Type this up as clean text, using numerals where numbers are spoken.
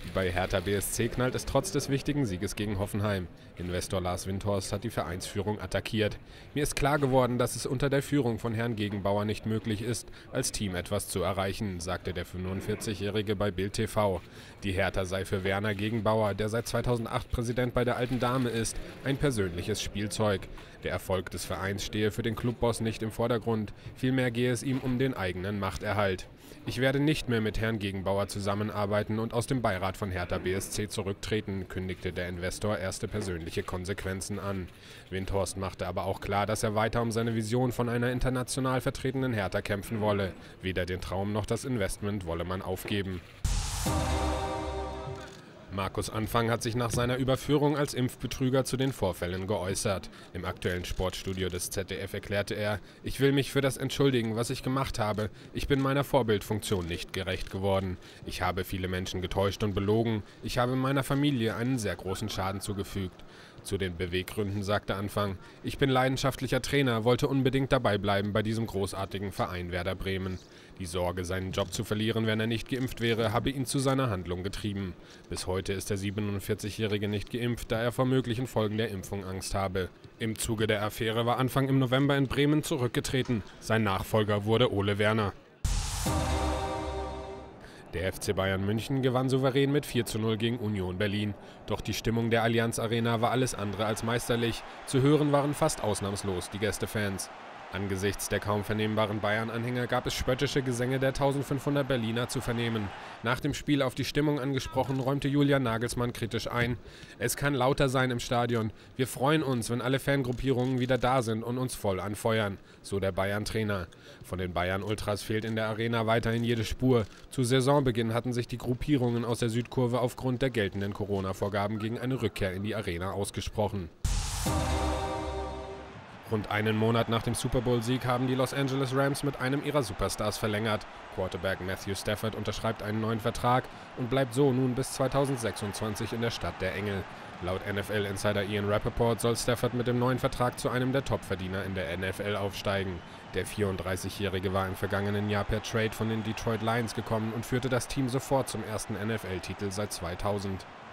Bei Hertha BSC knallt es trotz des wichtigen Sieges gegen Hoffenheim. Investor Lars Windhorst hat die Vereinsführung attackiert. Mir ist klar geworden, dass es unter der Führung von Herrn Gegenbauer nicht möglich ist, als Team etwas zu erreichen, sagte der 45-Jährige bei Bild TV. Die Hertha sei für Werner Gegenbauer, der seit 2008 Präsident bei der Alten Dame ist, ein persönliches Spielzeug. Der Erfolg des Vereins stehe für den Clubboss nicht im Vordergrund, vielmehr gehe es ihm um den eigenen Machterhalt. Ich werde nicht mehr mit Herrn Gegenbauer zusammenarbeiten und aus dem Beirat von Hertha BSC zurücktreten, kündigte der Investor erste persönliche Konsequenzen an. Windhorst machte aber auch klar, dass er weiter um seine Vision von einer international vertretenen Hertha kämpfen wolle. Weder den Traum noch das Investment wolle man aufgeben. Markus Anfang hat sich nach seiner Überführung als Impfbetrüger zu den Vorfällen geäußert. Im aktuellen Sportstudio des ZDF erklärte er: Ich will mich für das entschuldigen, was ich gemacht habe. Ich bin meiner Vorbildfunktion nicht gerecht geworden. Ich habe viele Menschen getäuscht und belogen. Ich habe meiner Familie einen sehr großen Schaden zugefügt. Zu den Beweggründen sagte Anfang: Ich bin leidenschaftlicher Trainer, wollte unbedingt dabei bleiben bei diesem großartigen Verein Werder Bremen. Die Sorge, seinen Job zu verlieren, wenn er nicht geimpft wäre, habe ihn zu seiner Handlung getrieben. Bis heute ist der 47-Jährige nicht geimpft, da er vor möglichen Folgen der Impfung Angst habe. Im Zuge der Affäre war Anfang im November in Bremen zurückgetreten. Sein Nachfolger wurde Ole Werner. Der FC Bayern München gewann souverän mit 4:0 gegen Union Berlin. Doch die Stimmung der Allianz Arena war alles andere als meisterlich. Zu hören waren fast ausnahmslos die Gästefans. Angesichts der kaum vernehmbaren Bayern-Anhänger gab es spöttische Gesänge der 1500 Berliner zu vernehmen. Nach dem Spiel auf die Stimmung angesprochen, räumte Julian Nagelsmann kritisch ein: Es kann lauter sein im Stadion. Wir freuen uns, wenn alle Fangruppierungen wieder da sind und uns voll anfeuern, so der Bayern-Trainer. Von den Bayern-Ultras fehlt in der Arena weiterhin jede Spur. Zu Saisonbeginn hatten sich die Gruppierungen aus der Südkurve aufgrund der geltenden Corona-Vorgaben gegen eine Rückkehr in die Arena ausgesprochen. Rund einen Monat nach dem Super Bowl-Sieg haben die Los Angeles Rams mit einem ihrer Superstars verlängert. Quarterback Matthew Stafford unterschreibt einen neuen Vertrag und bleibt so nun bis 2026 in der Stadt der Engel. Laut NFL-Insider Ian Rappaport soll Stafford mit dem neuen Vertrag zu einem der Topverdiener in der NFL aufsteigen. Der 34-Jährige war im vergangenen Jahr per Trade von den Detroit Lions gekommen und führte das Team sofort zum ersten NFL-Titel seit 2000.